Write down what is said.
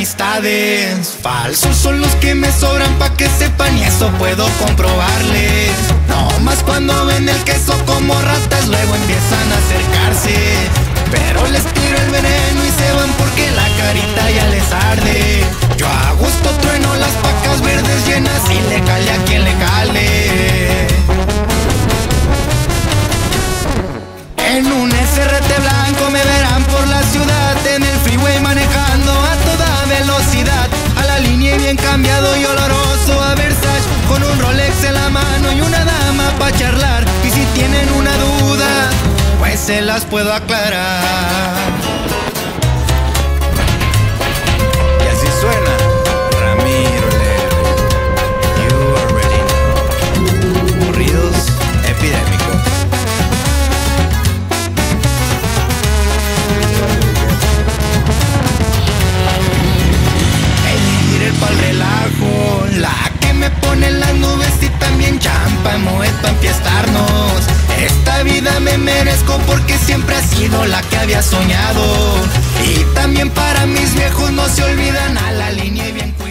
amistades. Falsos son los que me sobran pa' que sepan y eso puedo comprobarles. No más cuando ven el queso como ratas luego empiezan a acercarse. Pero les tiro el veneno y se van porque la carita ya les arde. Yo a gusto trueno las pacas verdes llenas y le cale a quien le cale. En un SRT blanco me verán por la ciudad, en el freeway manejando a toda velocidad. A la línea y bien cambiado y oloroso a Versace, con un Rolex en la mano y una dama pa' charlar. Y si tienen una duda, pues se las puedo aclarar. Y así suena Ramiro Lerner. You already know. Corridos epidémicos. El líder pa'l relajo, la que me pone en las nubes y también champa, moet pa' enfiestarnos. Esta vida me merezco porque siempre ha sido la que había soñado. Y también para mis viejos no se olvidan a la línea y bien.